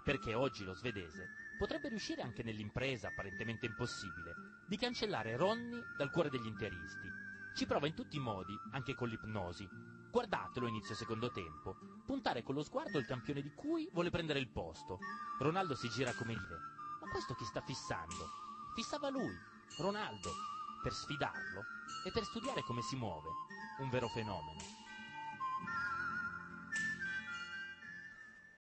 perché oggi lo svedese potrebbe riuscire anche nell'impresa apparentemente impossibile di cancellare Ronny dal cuore degli interisti. Ci prova in tutti i modi, anche con l'ipnosi. Guardatelo inizio secondo tempo, puntare con lo sguardo il campione di cui vuole prendere il posto. Ronaldo si gira come dire: ma questo chi sta fissando? Fissava lui, Ronaldo, per sfidarlo e per studiare come si muove. Un vero fenomeno.